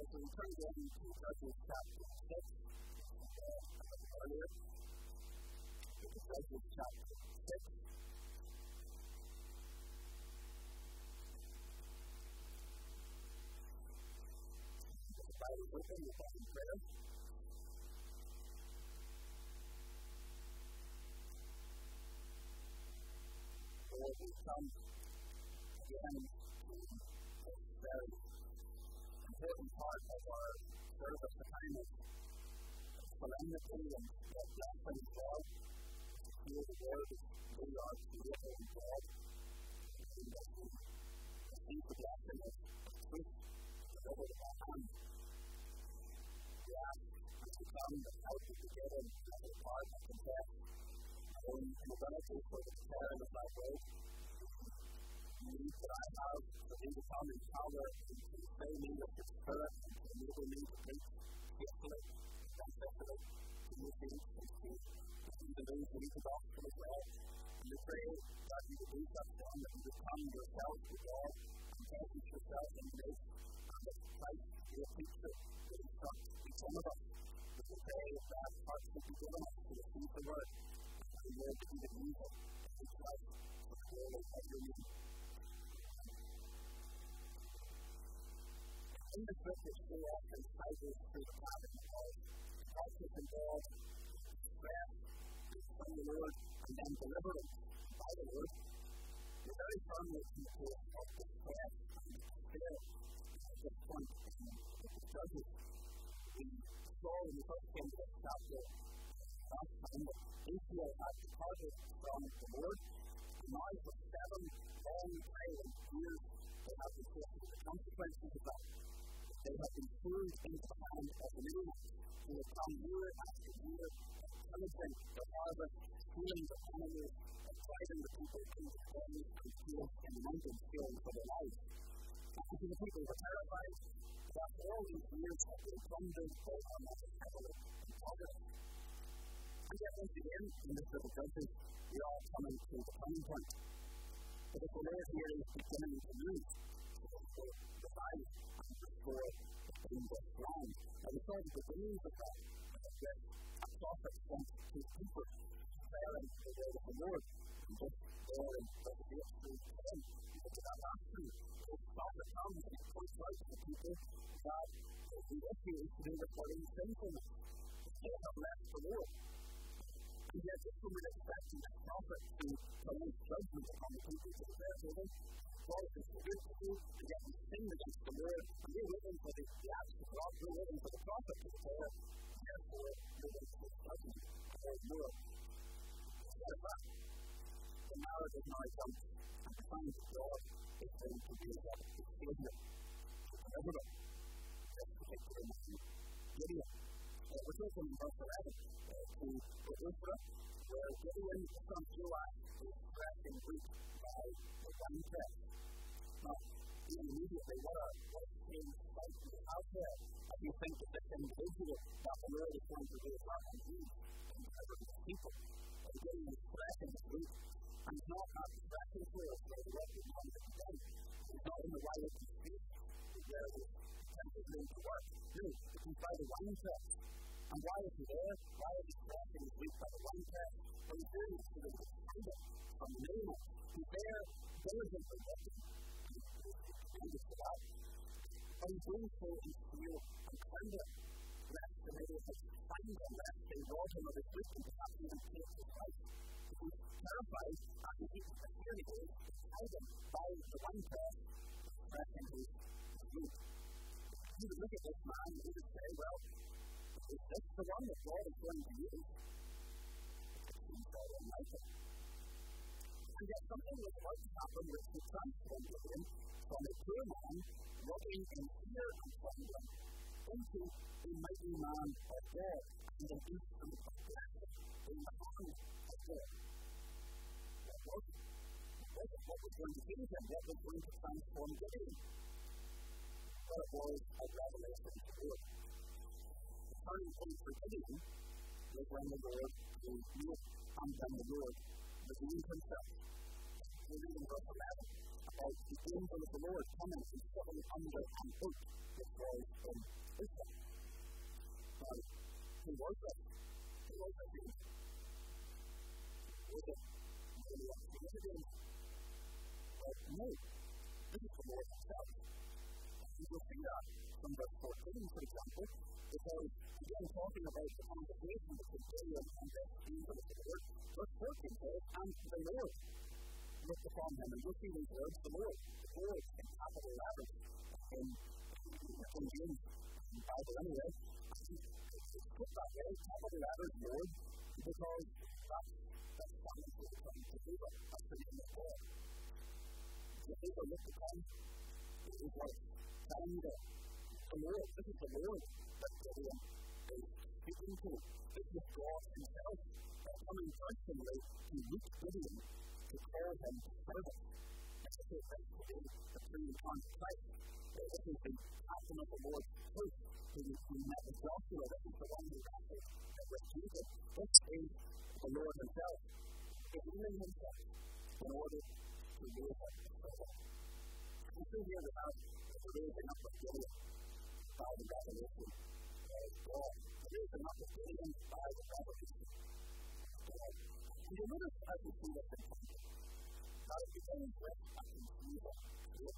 so we turn down to Judges chapter 6, earlier. Judges chapter 6. The Bible is open, we'll talk in prayer. Lord, we come again to this very important part of our service, the kind of solemnity and blessing of God, to hear the word as we are created in God, and that we receive the blessing of truth delivered by hand. We ask as we come that help us together and have a part and confess our own inability for the declaring of thy word. The need that I have for thee to come and power and to fill me with your spirit and to enable me to preach faithfully and faithfully to your faith and to even those who need the gospel as well. And we pray that you would do such one, that you would come yourself to God and presence yourself in the midst, and that Christ, your teacher, would instruct each one of us. We will pray that hearts would be given us to receive the word, and the word to be the music of each life for the glory of your name. In the scriptures, so often cycles through the pattern of righteous and God, stress, from the Lord, and then deliverance by the Lord. We're very firmly in the case of distress and despair at this point in the Judges. We saw in the first came to this chapter last time that Israel had departed from the Lord, and now for 7 long violent years they have been facing the consequences of that. They have been pulled into the hand of the Midianites, who have come year after year, pillaging the harvest, stealing the animals, and driving the people into the caves and fields in the mountains, fearing for their lives. And the people were terrified that all these years have been plundered by our most heavily and poverty. And yet, once again, in this book of Judges, we are coming to the turning point. But if the Lord here is beginning to move, to revive and restore the things of wrong. And we saw the beginnings of that, that a prophet sent his people declaring the word of the Lord. And just there in verse 8 through 10, we get to that last thing. This prophet comes and he points out to the people that the issue is to do with their own sinfulness. They have left the Lord. And yet, this woman expecting this prophet to pronounce judgment upon the people to declare to them. God is the good people, and yet we sin against the Lord, and we're waiting for the acts of God, we're waiting for the prophet to declare, therefore, we're waiting for judgment or more. Instead of that, the marriage is now come, and the sign of God is going to be that the Savior to deliver them. This particular man, Gideon. We're taken in verse 11 to Israel, where Gideon, the son of Joash, is threshing wheat by the winepress. Now, immediately, what a strange sight we have there. As you think of this individual that the Lord is going to do a lot and use in delivering his people. And Gideon is threshing his wheat, and he's not at the threshing floor where the work is going to be done. He's not in the wild street where the tent is going to work. No, he's by the winepress. And why is he there? Why is he threshing his wheat by the winepress? Well, he's doing it so that he can find it from the Midianites. He's there diligently working. For that. But he's doing so in fear and trembling, lest the Midianites find him, lest they rob him of his wheat and perhaps even take his life. He's terrified, and here he is, hiding by the winepress, threshing his wheat. You would look at this man and you would say, well, is this the one that God is going to use? It seems very unlikely. And yet something was about to happen which would transform him from a poor man walking in fear and trembling into a mighty man of God and an instrument of blessing in the hand of God. What was it? What was going to change him? What was going to transform Gideon? Well, it was a revelation of the Lord. The turning point for Gideon was when the Lord was mute, and then the Lord revealed himself. We read in verse 11 about the angel of the Lord coming and sitting under an oak which was in is it really up to you? But no, this is the Lord himself. You will see that from verse 14, for example, because, again, talking about the conversation between Gideon and the angel of the Lord, verse 14 says, and the Lord looked upon him, and you'll see these words, the Lord in capital letters in King James Bible anyway. It's put that way, capital letters, Lord, because that's fine for the time to do that. That's the name of God. Jehovah looked upon him, it was like telling you that the Lord, this is the Lord that Gideon is speaking to. This is God himself coming personally to reach Gideon to call him to service. This is the pre-incarnate Christ. This is the captain of the Lord's host who met with Joshua. This is the one who wrestled with Jesus. This is the Lord himself, revealing himself in order to raise up the servant. We see here that the raising up of Gideon by the revelation of God. The raising up of Gideon by the revelation of God. And you notice as we see this in time, that it begins with a confusing truth.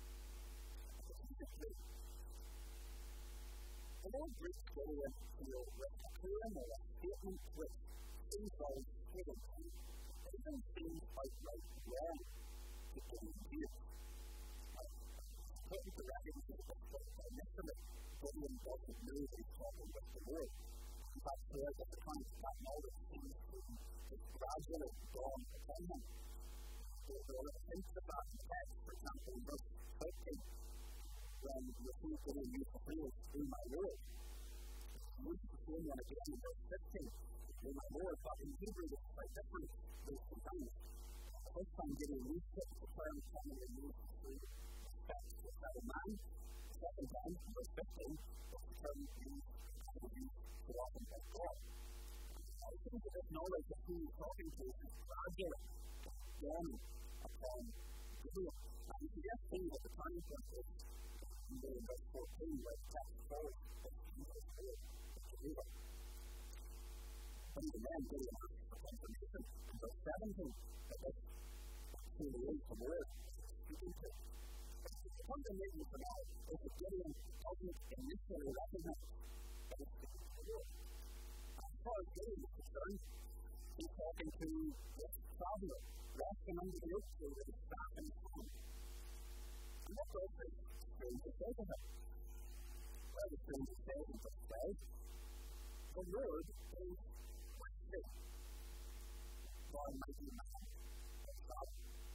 The Lord brings Gideon here with a claim or a statement which seems like hidden. It even seems outright wrong to Gideon here. Taking the reference of the book initially, Gideon doesn't know that he's talking with the Lord. In fact, throughout the time, that knowledge seems to just gradually dawn upon him. There are hints of that in text, for example, in verse 15. When you see Gideon use the phrase, through my Lord. You use the same one again in verse 15, through my Lord, but in Hebrew it's quite different those two times. The first time Gideon used it, the term commonly used through respect to a fellow man. The second time, verse 15, was the term used to often by God. I think that this knowledge of who he's talking to is gradually dawning upon Gideon. And you can just see that the time for this in verse 14, where the text follows that Jesus is Jehovah. But even then, Gideon asks for confirmation in verse 17 that this truly is the Lord speaking to. The confirmation for now is that Gideon doesn't initially recognize that it's speaking to the Lord. As far as Gideon is concerned, he's talking to this traveler, walking under the oak tree with his staff in his hand. And what does this stranger say to him? Well, the stranger says in verse 12, the Lord is with thee, thou mighty man of God.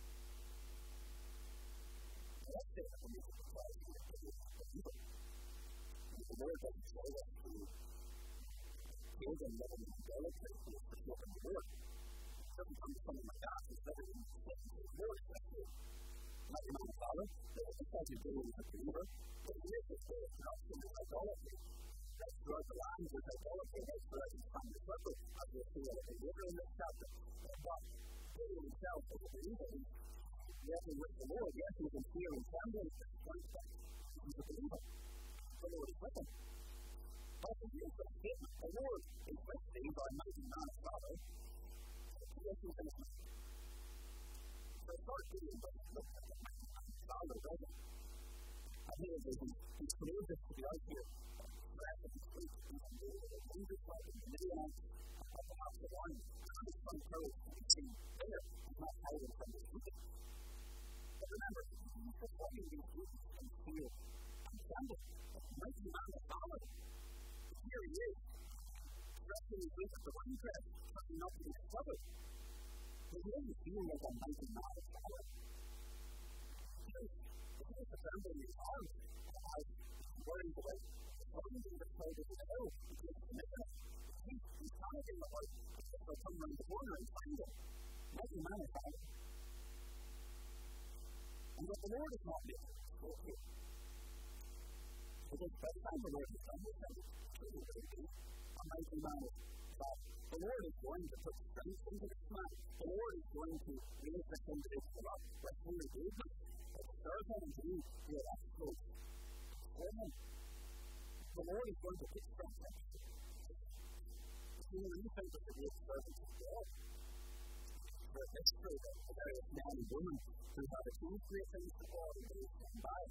Now that's it for me to declare to you that it is the evil. And the Lord doesn't say that to children living in idolatry who is forsaken the Lord. It doesn't come to something like that. It's better than forsaken the Lord, especially like your mom and father, it's not your Gideon as a believer, but it is this way of corruption and idolatry. That's throughout the land, there's idolatry that's throughout the time of the circle, as we'll see a little later in this chapter. But Gideon himself, as a believer, he's walking with the Lord. Yes, he's in fear and trembling at this point, but he's a believer. The Lord is with him. But here's the statement, the Lord is with thee, thou mighty man of Father. Yes, he's in his mind. So it's not Gideon, but it's not the mighty man of Father, does it? And here it is, he's courageous to be out here. Perhaps he's weak, he's in the dangerous side of the Midianites, and perhaps the one, and his son courage to be seen there. He's not hiding from his weakness. But remember, he's performing these duties in fear and trembling. The mighty man of Father. Here he is, stretching his wings at the winepress, trying not to be discovered. But he doesn't feel like a mighty man of power. He's assembling his arms as he's worried about finding the side of the hill because he's missing it. He's panicking about if they'll come around the corner and find him. Mighty man of power. And yet the Lord is not making this go here. Because by the time the Lord has done this, a mighty man of God. The Lord is going to put strength into this man. The Lord is going to raise this individual up with holy boldness. But to serve him and to be an expert for him. The Lord is going to put strength into him. You see, when you think of the great servants of God, the history of the various men and women who have achieved great things for God in days gone by.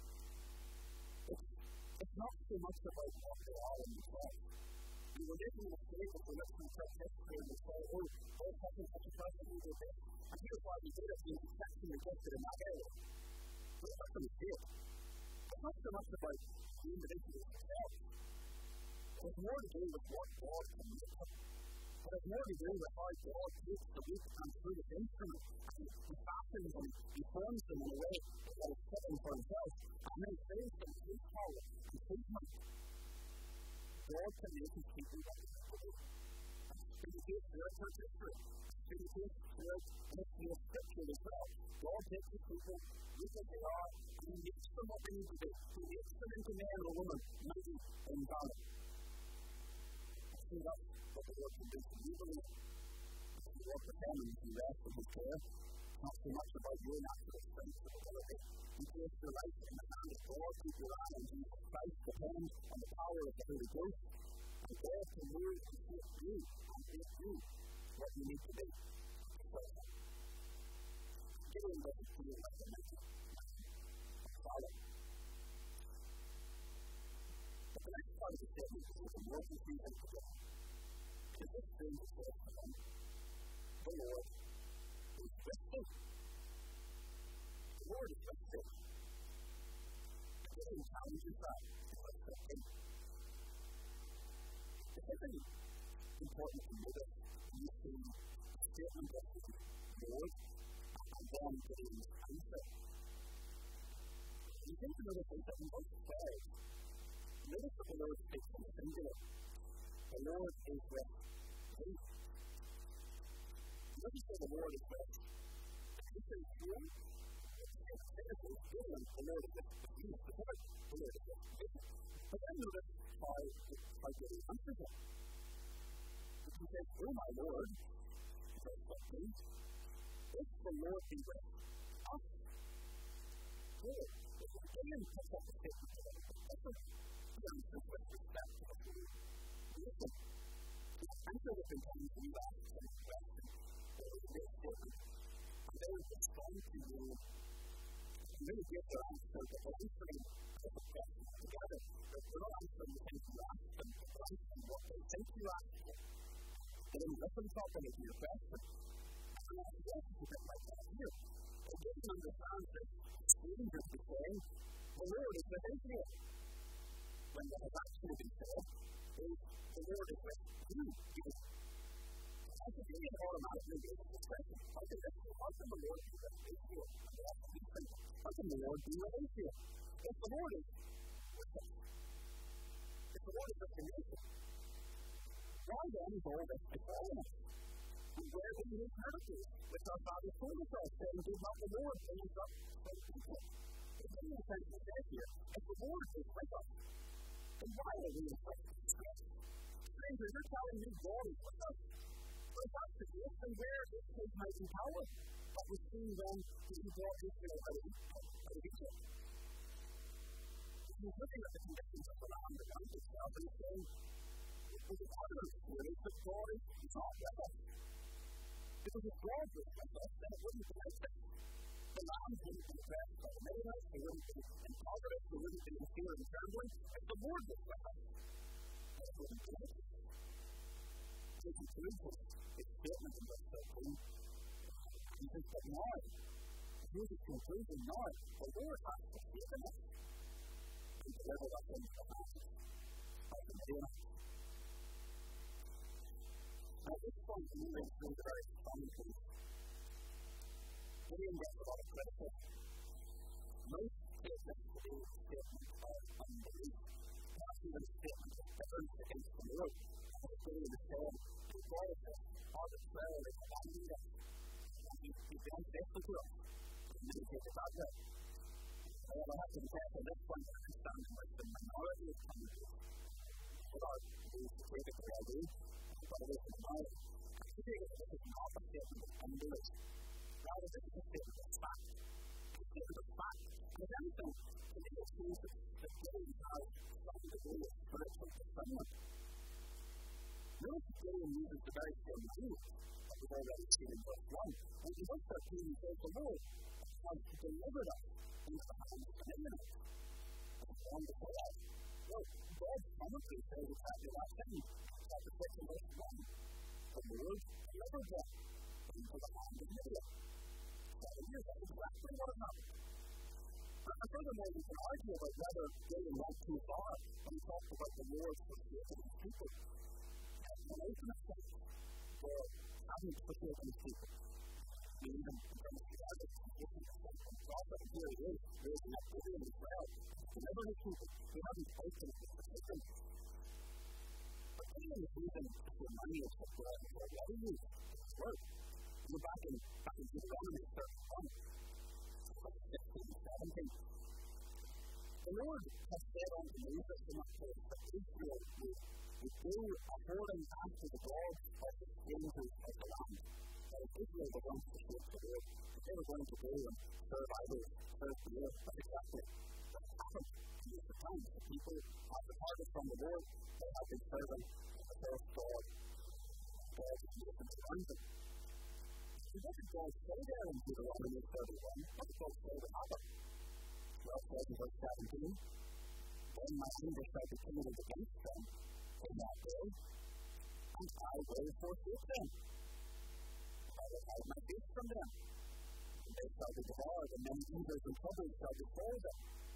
It's not so much about what they are in themselves. We were making a mistake if we look through church history and we say, such and such a person who did this, and here's why we did it, he was exceptionally gifted in that area. But that's a mistake. It's not so much about the individual themselves. It has more to do with what God can make them. It has more to do with how God takes the weak and through his instrument, and he fashions them, he forms them in a way that is fitting for himself, and then he saves them to his power and his might. God can make his people what they have to do. It's been the case throughout church history. It's been the case throughout the history of Scripture as well. God takes his people, look as they are, and he makes them what they need to do. He makes them into men or women, mighty in valor. I think that's what the Lord can do for you, believe. If you walk with him and you rest in his care, it's not so much about your natural strength or ability. You place your life in the hand of God, keep your eye on Jesus Christ, depend on the power of the Holy Ghost, and God can move and shape you and make you what you need to be. Gideon doesn't feel like a mighty man, a follower. But the next part of the statement is even more confusing to them. Because this stranger says to them, the Lord is with you. The Lord is with you. Gideon challenges that in verse 15. It's really important to notice when you see the statement of the Lord and then Gideon's answer. You think to notice that in both sides, notice that the Lord speaks in the singular. The Lord is with you. Notice that the Lord is with you. If you say you, the Lord is with you. The Lord is with you. But then notice how Gideon answers it. If he says, oh my Lord, verse 15, if the Lord be with us, good. If Gideon picks up the statement of it, he answers with respect to the Lord. Listen, the answer that sometimes we ask the same question, there is a great statement, and they will respond to you. You really give their answer, but they're answering the question together. They're not answering the things you ask them, they're answering what they think you ask them. They didn't listen properly to your question. And I guess it's a bit like that here. They didn't understand that Stephen just was saying, the Lord is with Israel. When what has actually been said is, the Lord is with you. I think Gideon automatically gave this question. How can the Lord be with Israel? And they asked these things. How can the Lord be with Israel? If the Lord is with us, if the Lord is with the nation, why then is all this befallen us? And where do we heard of this? Which our fathers told us of, saying, did not the Lord raise up some people? It doesn't essentially say here, if the Lord is with us, then why are we in such distress? Strangers, you're telling me God is with us. But if that's the case, then where is his mighty power that was seen then to be brought Israel out of Egypt? He's looking at the conditions of the land around itself and he's saying, there's a evidence here that God is not with us. Because if God was with us, then it wouldn't be like this. The land wouldn't be oppressed by the Midianites, they wouldn't be impoverished, they wouldn't be in fear and trembling. If the Lord was with us, then it wouldn't be like this. So he concludes his statement in verse 13. He says, but now, here's his conclusion now, the Lord has forsaken us and delivered us into the hands of the Midianites. Now, this point really is a very strong case. Gideon gets a lot of criticism. Most take this to be a statement of unbelief. Perhaps even a statement of bitterness against the Lord. As Gideon is saying, the God of this arbitrarily abandoned us. And he's been unfaithful to us. And then he takes it that way. However, I have to confess at this point, I understand how much the minority is coming to us. Without being critically I do. But it is a minority. I think this is not a statement of unbelief. Rather, this is a statement of fact. It's a statement of fact. And if anything, to me it seems that Gideon has some degree of spiritual discernment. Notice that Gideon uses the very same language. we've already seen in verse 1. And in verse 13, he says, the Lord has delivered us into the hands of the Midianites. That's wonderful. Well, God's commentary says exactly that thing. Chapter 6 and verse 1. The Lord delivered them into the hands of Midian. 7 years, that's exactly what happened. And furthermore, we can argue about whether Gideon went too far when he talked about the Lord forsaking his people. In an ultimate sense, God hasn't forsaken his people. We even brings together the prophet, and here he is, raising up Gideon as well, to deliver his people. He hasn't ultimately forsaken them. But Gideon is using the language that God has already used in his word. We're back in Deuteronomy 31. 16 and 17. The Lord has said unto Moses in that place that Israel would go according after the gods of the strangers of the land. That if Israel were going to forsake the Lord, that they were going to go and serve idols, serve the Lord. That's exactly what happened in these times. The people have departed from the Lord, they have been serving the false God, gods and nations around them. So what did God say there in Deuteronomy 31? What did God say would happen? God says in verse 17, then my anger shall be kindled against them in that day, and I will forsake them. I will hide my face from them, and they shall be devoured, and many evils and troubles shall befall them.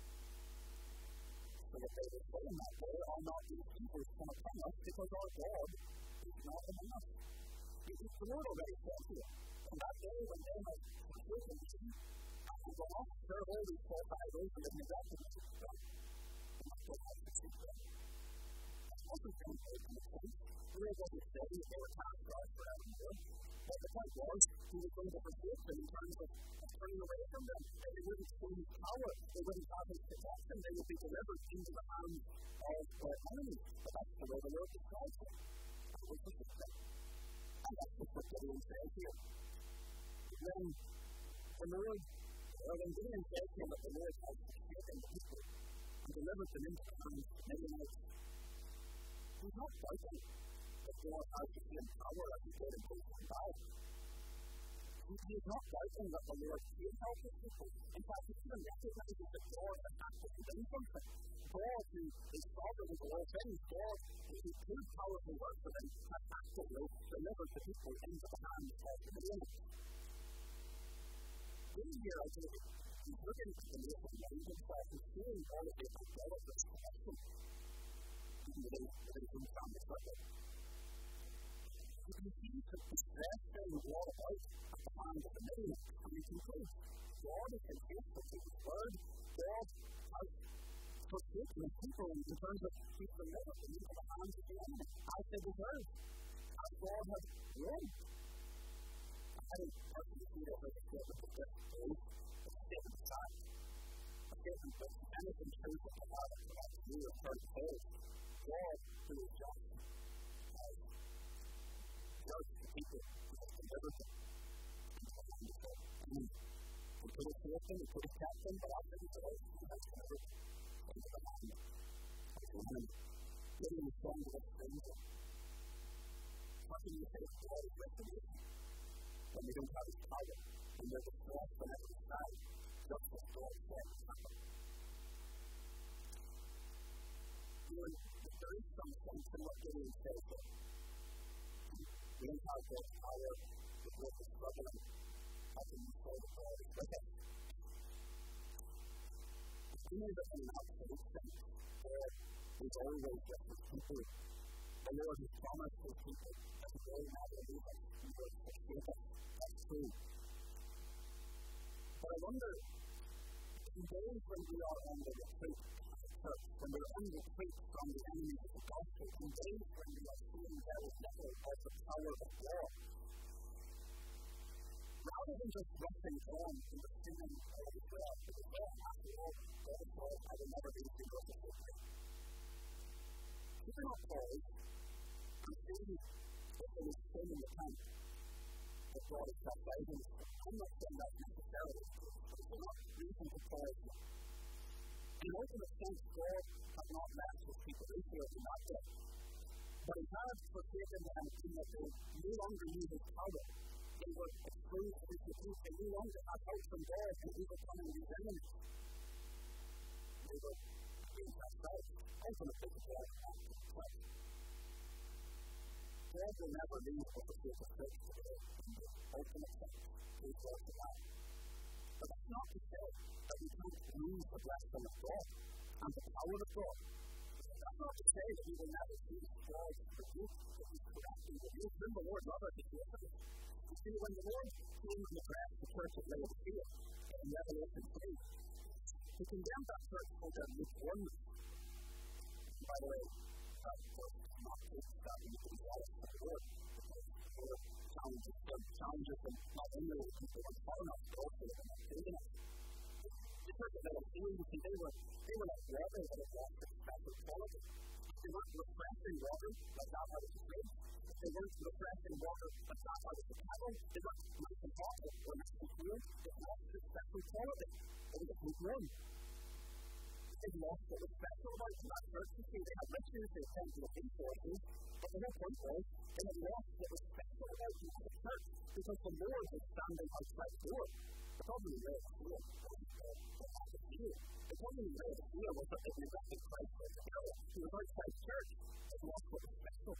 So that they will say in that day, are not these evils come upon us, because our God is not among us. The Lord already said here, on that day when they have forsaken me, I will go off, serve all these false idols, and have neglected me to them. And I still have to seek them. That's also very important in a sense. The Lord wasn't saying that they were cast out forevermore. But the point was, he was going to forsake them in terms of turning away from them. They wouldn't see his power. They wouldn't have his protection. They would be delivered into the hands of their enemies. But that's the way the Lord describes them. They would forsake them. And that's just what Gideon says here. When Gideon says here that the Lord has forsaken the people and delivered them into the hands of the Midianites, he's not doubting that God has the same power as he did in verse 5. He is not doubting that the Lord did help his people. In fact, he even recognizes that God has actually done something. God, who is sovereign over all things, God, who could powerfully work for them, has actually delivered the people into the hands of the Midianites. In here, I think, he's looking at the nation around himself and seeing all of the idolatrous connection within his own family circle. He continues to distress them all about at the hands of the Midianites, and he concludes, God has been faithful to his word. God has forsaken his people in terms of he's delivered them into the hands of the enemy, as they deserve, as God has won. I don't personally see that as a statement of just faith, a statement of fact, a statement that anything true that the Father provides to you or first faith. God, who is just, has judged the people who have delivered them into the hands of their enemy. He could have saved them, he could have kept them, but after he did, he has delivered them into the hands of the enemy. Gideon is saying to this stranger, how can you say that God is restoration when we don't have his power, and there's a stress on every side, just as God said would happen? There is some sense in what Gideon says that we don't have God's power, the world is struggling, how can we say that God is with us? He knows that in an absolute sense, God is always with his people. The Lord has promised his people that he will never leave us, he will forsake us. That's true. But I wonder, in days when we are on the retreat as a church, when we're on retreat from the enemies of the gospel, in days when we are seeing very little of the power of God, rather than just rushing on in the sinning of Israel, because after all, God is called, I will never be to God forsake me. We cannot pause and see if there is sin in the camp that God is chastising us. I'm not saying that necessarily, but it's not reason to pause it. In ultimate sense, God has not left his people Israel in that day. But he had forsaken them in that they no longer needed power. They were exposed to the truth. They no longer had help from God to overcoming these enemies. They were being cast out. Ultimately, God had to fight. God will never leave or forsake the church today in the ultimate sense. Praise God for that. But that's not to say that we can't use the blessing of God and the power of God. That's not to say that we will never see God's rebuke, that He's correcting the youth. When the Lord loved us, He gave us. You see, when the Lord came and addressed the church of Laodicea in Revelation 3, He condemned that church for their lukewarmness. By the way, that was not just that we can jealous of the Lord, because the Lord challenges them not only the people who are following us, but also the ones who are us. The church of Laodicea, you see, they were like water that had lost its special quality. They weren't refreshing water like that out of the fridge. They weren't refreshing water like that out of the kettle. They weren't nice and hot or nice and cool. They lost its special quality. They were lukewarm. They lost what was special about them. That church, you see, they had riches, they had plenty of resources, but the whole point was they had lost what was special about them as a church because the Lord was standing outside the door. The problem in Laodicea was the lack of fear. The problem in Laodicea was that they rejected Christ as the hero. He was outside the church. They lost what was special.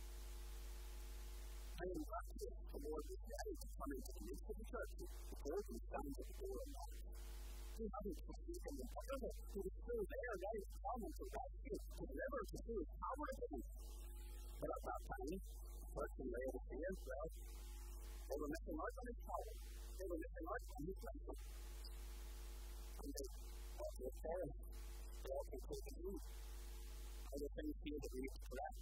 And in practice, the Lord was ready to come into the midst of the church. The Lord was standing at the door and knocked. He hadn't forsaken them utterly. He was still there, ready to come and to rescue, to deliver, to do His power of them. But at that time, the church in Laodicea, well, they were missing out on His power. They were missing out on His blessing. And they ought to have fallen. They ought to have taken heed. Other things here that we need to correct.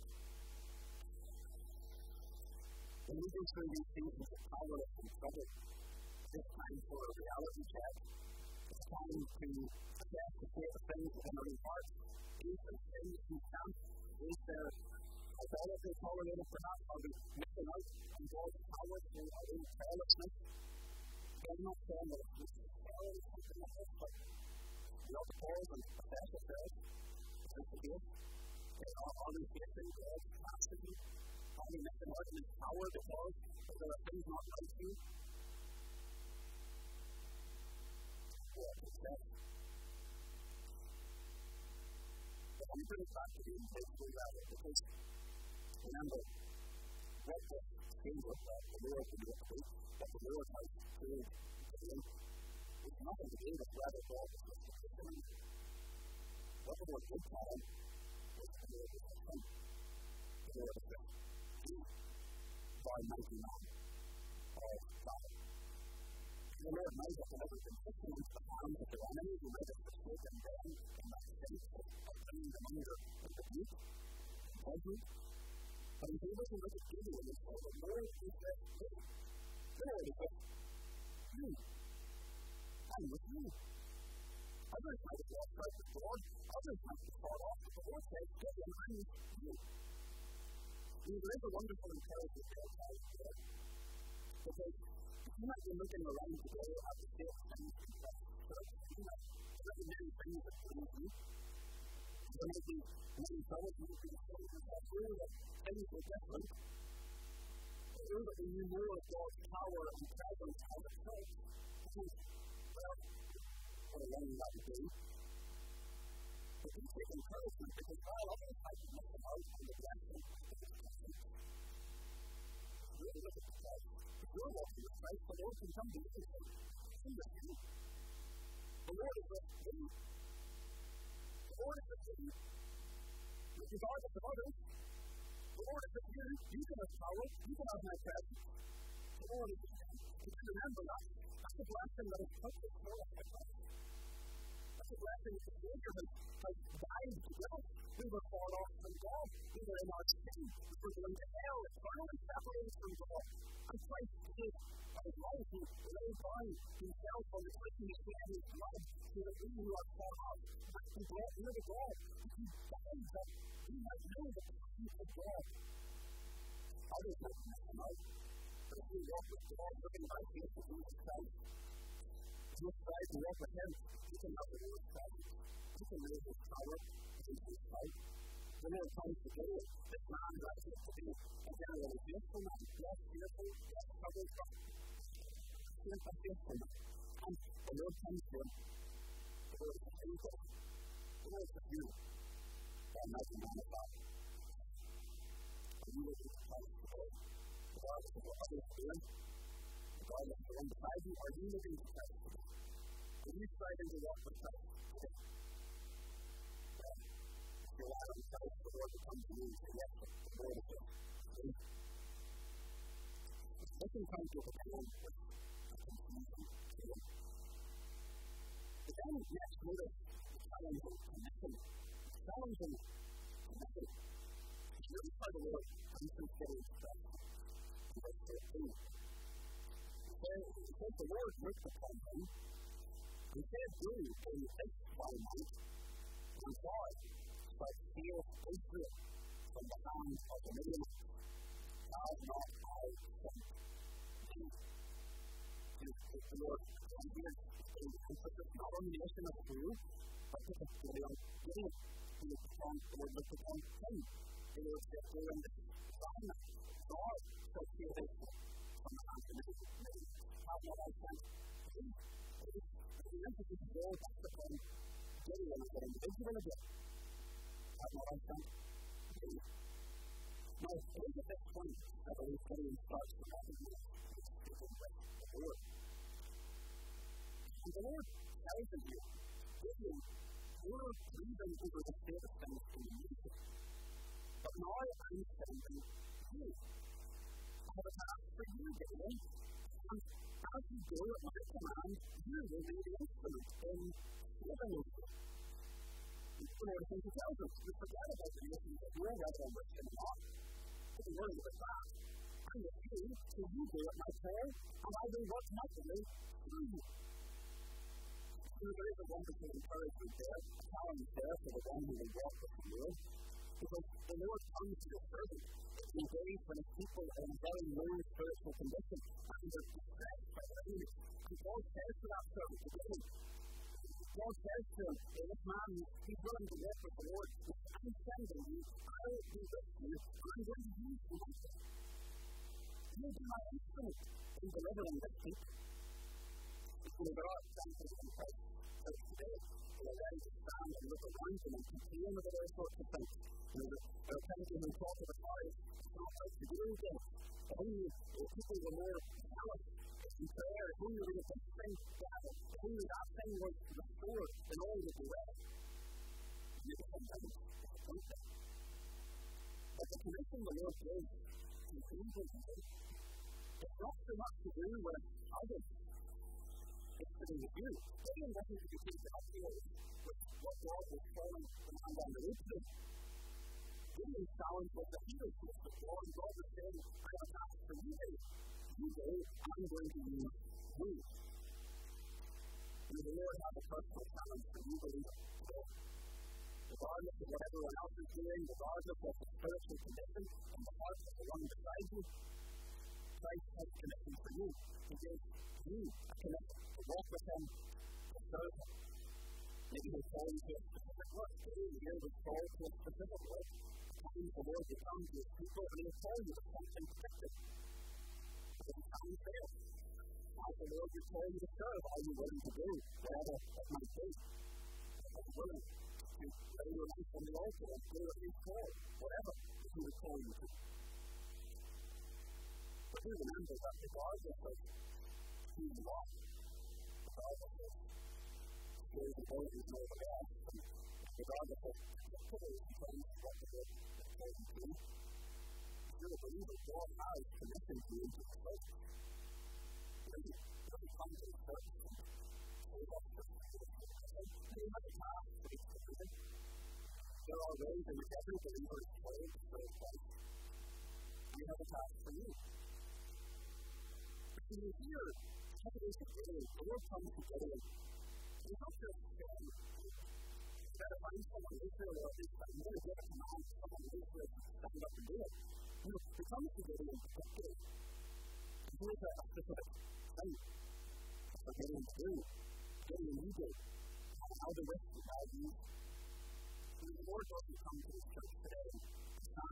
When we go through these seasons of powerless and trouble, it's time for a reality check. It's time to assess the state of things within our own hearts. Is there things we can't? Is there authority tolerated perhaps? Are we missing out on God's power through our own carelessness? I'm not saying that it's necessarily something like this, but we ought to pause and assess ourselves. Is the case? Are we facing God's capacity? Are we missing out on His power because there are things not right to you? What is that? But I'm bringing it back to the intentional reality because remember, what the things of the Lord can do at the week, what the Lord has created to do, is nothing to do with whether God is listening. What the Lord did tell him was the Lord is listening. The Lord is listening. By 99 of battle. The Lord might have delivered them into the hands of their enemies. He might have forsaken them in that sense of bringing them under rebuke and judgment. But He's able to look at Gideon and say, the Lord is with me. The Lord is with you. I'm with you. Others might have lost sight of God. Others might have fought off. But the Lord says, Gideon, I'm with you. There is a wonderful encouragement there, guys, because you might be looking around today at the state of things in the church. You might see many things that please you. There may be many troubles you can see that through that things are different. Through that we knew more of God's power and presence as a church. Because, well, what a long that would be. But we take encouragement because while others might be missing out on the blessing of His presence, really look at the Christ. If you're walking with Christ, the Lord can come to you and say, see with you. The Lord is with you. The Lord is with you. Regardless of others, the Lord is with you. You can have power. You can have my presence. The Lord is with you. You can remember that. That's a blessing that is purchased for us by Christ. That's a blessing that the Savior has died to give us. We were far off from God. We were in our sin. We were going to hell, eternally separated from God. And Christ gave His life. He laid down Himself on the tree. He shed His blood so that we who are far off might be brought near to God. He died that we might know the presence of God. Others might miss Him out. But if we walk with God, looking by faith to Jesus Christ, if we strive to walk with Him, we can have the Lord's presence. We can know His power. We can His sight. We the Lord comes to do it, this man rises to be a generally faithful man, less fearful, less troubled, but a faithful man. And the Lord comes to him, the Lord is able, the Lord is you, Almighty man of God. And you will be the Christ today, regardless of what others are doing, regardless of the one beside you, are you living for Christ today? Are you striving to walk with Christ today? If you rely on Christ, the Lord will come to you and say, yes, the Lord is here. This can come to a time with confusion to you. But then next notice the challenging commission. Challenging commission. It's really for the Lord unconsidered expression. In verse 13. It says the Lord looked upon him and said, do in this one night, and God shall steal Israel from the hands of the Midianites. Have not I sent thee? The Lord here's a emphasis not on the nation of Israel, but particularly on Gideon. The Lord looked upon him. The Lord said, do in this one night, God shall steal Israel from the hands of the Midianites. Have not I sent thee? The emphasis is all back upon Gideon as an individual again. Have not I sent thee? Now, it is at this point that the Gideon starts to recognize his speaking with the Lord. And the Lord tells him here, Gideon, you're grieving over the state of things in the nation. But now I'm sending you. I have a task for you, Gideon. And as you go at my command, you will be the instrument in saving Israel. The Lord essentially tells us, we forget about the nations that you're rather than with in the law. Don't be worried about that. I'm with you, so you go at my prayer, and I will work mightily through you. There is a wonderful encouragement there, a challenge there for the one who will walk with the Lord, because the Lord comes to your servant in days when his people are in a very low spiritual condition and they're distressed by their enemies. And God says to that servant, God says to him, this man, he's willing to walk with the Lord. I'm sending you, I'll be with you, I'm going to use you. You'll be my instrument in delivering this people. There are examples in Christ today who are ready to stand and look around them and complain about all sorts of things. There are plenty who talk about how it's not like to do this. Only people were more zealous in prayer, only we get this thing gathered, only that thing was restored in all that we read. You sometimes disappoint them. But the commission the Lord gives to people today, it's not so much to do with others. It's to do with you. They didn't want you to be taken up here with what God was calling them on the road to. Gideon's challenge was that he was with the Lord, and God was saying, I have a task for you. You go, I'm going to use you. May the Lord have a personal challenge for you, believer, today. Regardless of what everyone else is doing, regardless of the spiritual condition and the heart of the one beside you, Christ has a connection for you. He gives you a connection to walk with him, to serve him. Maybe he'll call you to a specific work. Today, the year was called to a specific work. The time the Lord will come to his people, and he'll call you to something particular. But the time fails. As the Lord will call you to serve, are you willing to do whatever it might be? Are you willing to lay your life on the altar and do what he's called, whatever he will call you to? But do remember that regardless of who you are, regardless of where the Lord is over there, and regardless of particular things what the Lord is called you to, if you're a believer, God has commissioned you into the church. When you come to the church and say that's the you have a task for each believer. There are ways in which every believer is called to serve Christ. You have a task for you. But when you hear what it is to Gideon, the Lord comes to Gideon. He's not just saying, you better find someone in Israel, or at least I'm going to give a command to someone in Israel to stand up and do it. He comes to Gideon particularly. And here's a specific thing for Gideon to do. Gideon, you do. How the rest of God use. The Lord doesn't come to his church today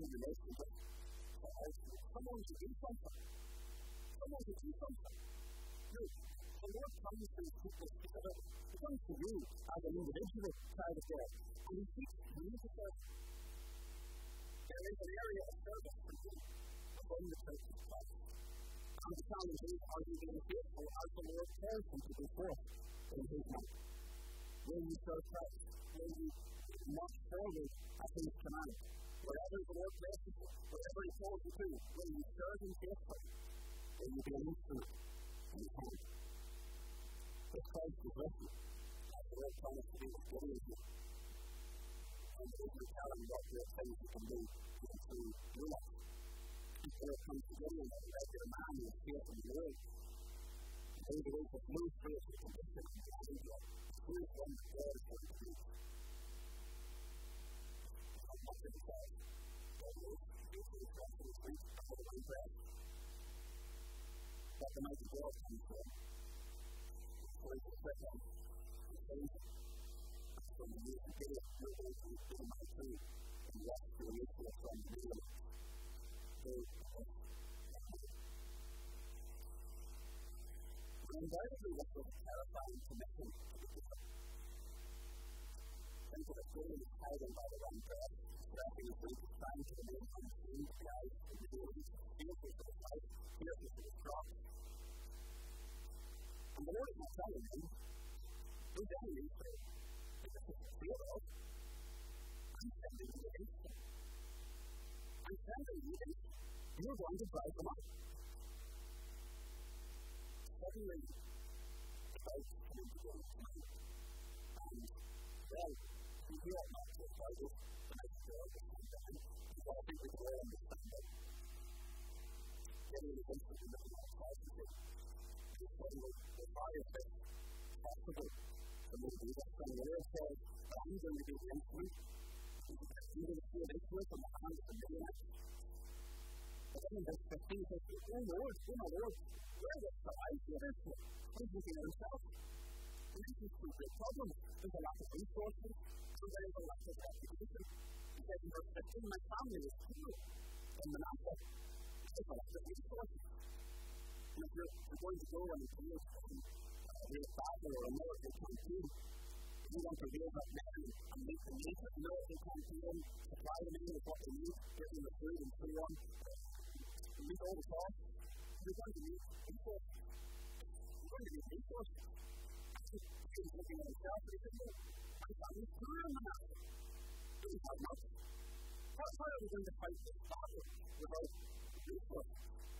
in relationship. Someone to do something. Someone to do something. No, the Lord comes to his people together. He comes to you as an individual side of God. And he speaks to you to say, there is an area of service for you within the church of Christ. And the challenge is, are you being faithful as the Lord calls you to be forth in his name? Will you serve Christ? Will you march forward at his command? Wherever the Lord places you, whatever he calls you to, will you serve him faithfully? Will you be an instrument in his hand? If Christ is with you, as the Lord promised to be with you, and if you tell him what great things you can do through your life, if the Lord comes to Gideon and he led a man who is faith in the Lord, and he believes with no faith and conviction in the Savior, who is one that God is going to do? Nothing says, God knows, this is what he is going to put away bread. That the mighty God comes from, for his equipment, his Savior. From the new Gideon, you're going to be my food, and watch the release from the new one. Undoubtedly, this was a terrifying commission to the people. Think of a Gideon hiding by the wrong bread, wrapping his weight, trying to remain unseen to the eyes of the Israelites, fearful for his life, fearful for his crops. And the Lord is not telling him, who's enemies for him? This is the fear of. I'm sending you against them. I'm sending you against them. You're going to drive them out. Suddenly, the boat came to go tonight. And, well, we hear it not so far, the next door was come down. So I think we can all understand it. Getting against it in the middle of the house and saying, the fire fit possible for me to do that. And the Lord says, I'm going to be the instrument. I'm going to see an instrument from the hand of the Midianites. But then in verse 15 he says, oh Lord, where is the life of this one? He's looking at himself. This is two big problems. There's a lack of resources, and there is a lack of reputation. He says in verse 15, my family is poor in Manasseh. There's a lack of resources. And if you're going to go and deal with a battle or a military campaign, if you want to raise up men and meet the needs of the military campaign, supply them in with what they need, give them the food and so on, meet all the costs, you're going to need resources. You're going to need resources. He's looking at himself and he said, no, my family's poor in Manasseh. Do we have much? How are we going to fight this battle without resources?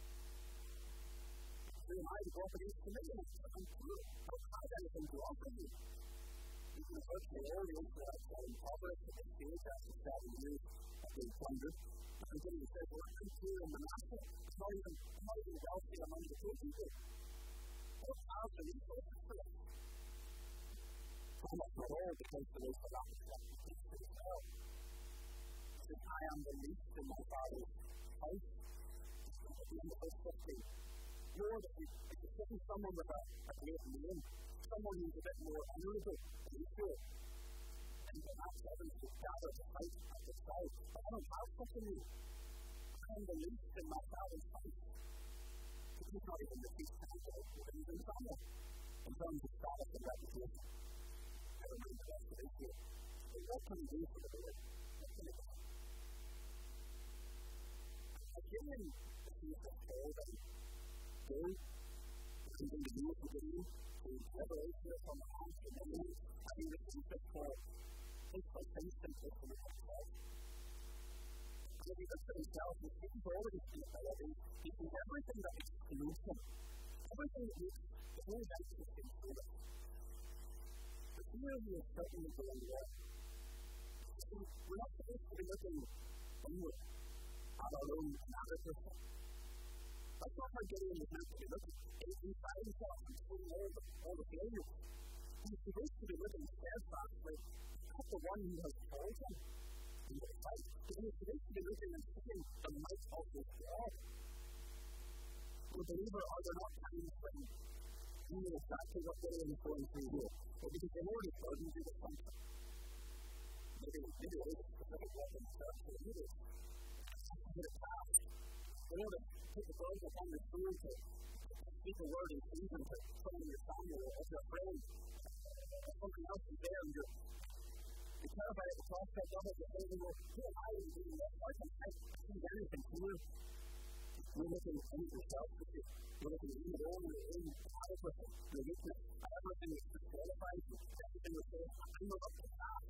Who am I to go up against the Midianites? I'm poor. I don't have anything to offer you. You can virtually all the Israelites are impoverished at this stage after 7 years of being plundered. And Gideon says, well, I'm poor in Manasseh. I'm not even wealthy among the poor people. I don't have the resources for it. Almost not all, because there is a lack of reputation as well. He says, I am the least in my father's house. At the end of verse 15. Lord, if you're getting someone with a great name, someone who's a bit more honourable than you should, and perhaps others would gather to fight at the side, but I don't have such a name. I am the least in my father's house. So he's not even the chief counsel of even Samuel in terms of status and reputation. Never mind the rest of Israel. But what can we do for the Lord? What can we do? Gideon received a call that go, I'm going to do it for Gideon, to deliver Israel from the hands of the Midianites, and he received a call. It's like instant for the himself. And he said to himself, he's already seen ability, he sees everything that excludes him, everything that makes the whole identity through it. But here he is certainly going well. We're not supposed to be looking inward at our own inadequacy. That's not how Gideon was meant to be looking. Inside himself and seeing all the failures. He's supposed to be looking steadfastly at the one who has called him in the fight. He's supposed to be looking and seeing the might of his God. The believer, are there not times when you know exactly what Gideon is going through here? But because the Lord is burdened you with something. Maybe it is a specific weapon to serve for leaders. get it passed. We want to put the burden upon your food to speak a word in season to someone in your family or to a friend. Or something else is there and you're terrified at the prospect of it. You're thinking, well, who am I to do this? I can't see anything here. You're looking at yourself. You're looking at your own, your inadequate, your weakness. Everything is disqualified. Everything is saying, I'm not up to that.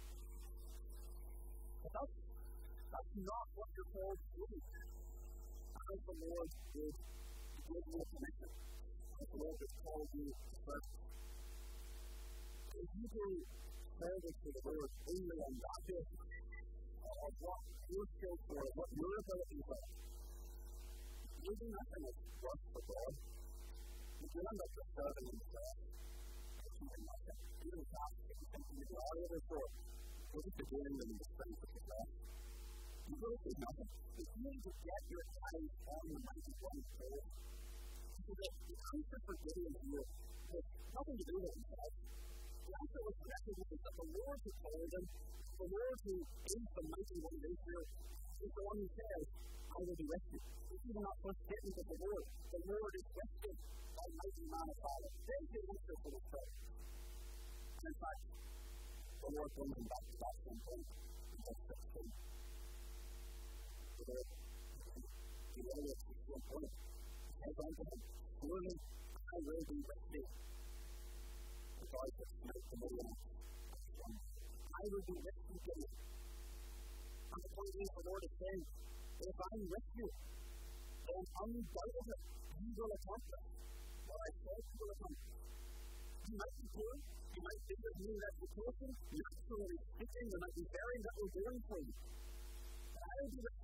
But that's not what you're called to do. As the Lord did give you a commission, as the Lord has called you to serve. If you do service to the Lord only on that basis, of what your skills for, what your abilities are, you do nothing that's worth for God. You do end up just serving Himself. You don't have to do something you are able for. What is the doing in the strength of the flesh? You really do nothing. If you need to get your eyes on the mighty one soul, so that the answer for Gideon here has nothing to do with himself. The answer was recognized that the Lord who called him, the Lord who is the mighty one of Israel, is the one who says, I will be with you. This is not first statement of the Lord. The Lord is with you, Almighty man of valor. There's the answer for this prayer. In fact, the Lord brings him back to that same point in verse 16. The Lord, the area of the same point, says unto him, surely I will be with thee. The God that smote the Midianites. I will be with you, Gideon. And the point is, the Lord is saying, if I'm with you, then undoubtedly you will accomplish what I said you will accomplish. You might be poor, you might think of new reputation, naturally speaking, there might be very little doing for you. But I will do it.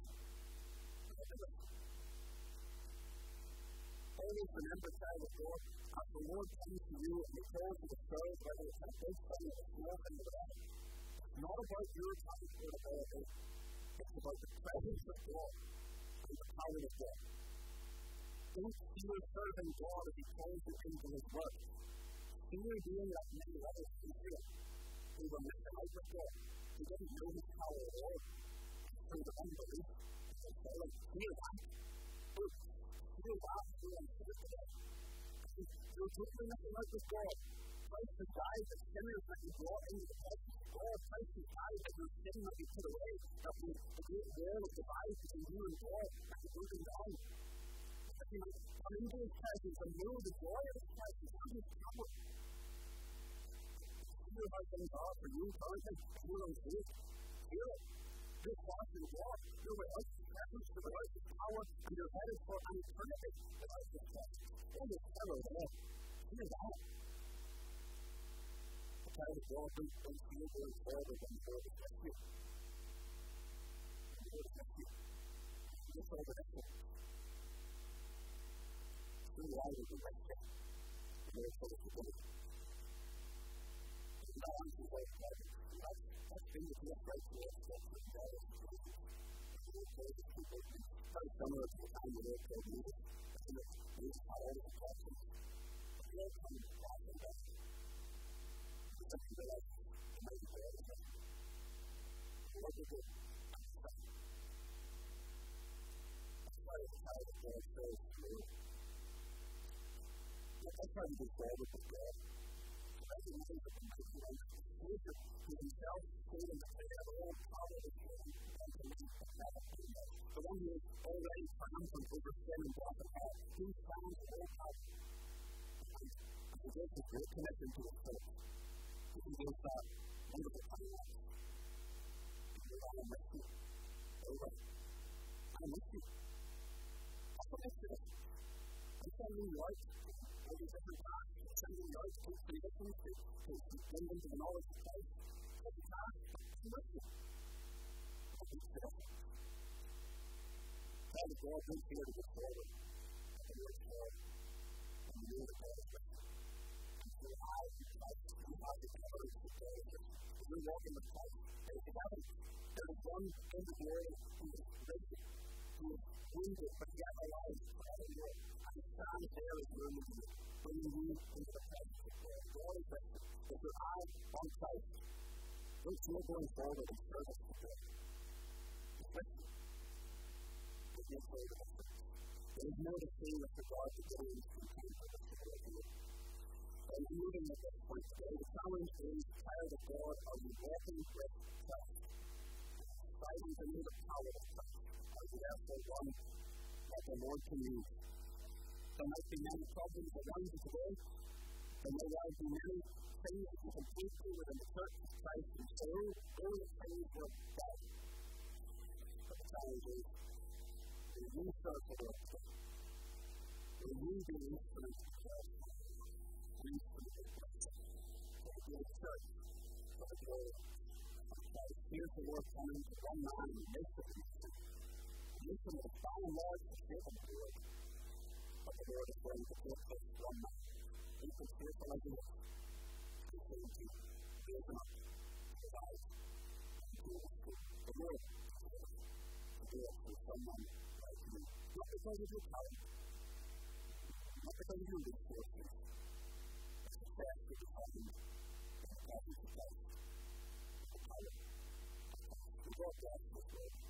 Always remember, child of God, as the Lord comes to you and He calls you to serve, whether it's a big thing or a small thing or whatever, it's not about your talent or ability. It's about the presence of God and the power of God. Don't fear serving God as He calls you into His work. Fear doing that many others can do. Who were missing out with God. Who didn't know His power at all. Through the unbelief of their fallen. Fear that. Fear that through uncertainty. You're totally missing out with God. Christ has died that sinners might be brought into the presence of God. Christ has died that your sin might be put away. That the great wall of divide between you and God might be broken down. That you might come into His presence and know the joy of His presence and His power. Hear how things are for you currently. You're on faith. Hear it. You're fasting God. You're without His presence, you're without His power, and you're headed for an eternity without His presence. Oh, there's terror there. Hear that. Child of God, don't feel going forward when the Lord is with you. The Lord is with you. Look over this one. Truly, I will be with you. The Lord told us to do it. And that answers our private. That's been the great right to us. That's what God is doing. The Lord told us to do it. Very similar to the time the Lord told me this. And it's how all the questions. The Lord comes to pass and does it. That's the life of the mighty God of heaven. What is it? That's why the child of God says to you, that's how you go forward with God. Recognizing that the mighty one is the Savior, who Himself stayed in the prayer of all power of Him and to lead the heaven of the earth. The one who is already triumphant over sin and death and hell, He stands in all power. And He gives His great commission to His church. He gives that wonderful kindness. He says, I am with you. Over. I am with you. That's what makes it. I'm sending you out to all these different paths. I'm sending you out to keep traditions, to bring them to the knowledge of Christ. Take the path. I'm with you. I'll be there. Child of God, don't fear to go forward. The Lord's forward. And you know that God is with you. So I, Christ, you have the courage to go with us. We're walking with Christ. There's heaven. There is one in the glory who is risen, who is wounded, but yet alive forevermore. And He stands there as your leader, bringing you into the presence of God. God is with you. With your eye on Christ, don't fear going forward in service to God. He's with you. afraid of it. There is more to say with regard to Gideon's contempt for this situation. And moving at this point today, the challenge is, child of God, are you walking with Christ? Fighting to know the power of Christ. Are you therefore one that the Lord can use? There might be many problems around you today. There may well be many things that you can take to within the church of Christ and say, all the things were bad. But the challenge is, will you serve the Lord today? Will you be an instrument of Christ? An instrument of Christ? Will you be a church for the glory of Christ? Here's the Lord coming to one man in the midst of the mission. The mission that is by and large the shape of the Lord. But the Lord is going to take this one man. He can fearful as he is. He's going to build him up, provide, and do it through the Lord. To do it through someone like you. Not because of your talent. Not because of your resources. But success will be found in the presence of Christ. The power of Christ. We walk out this way.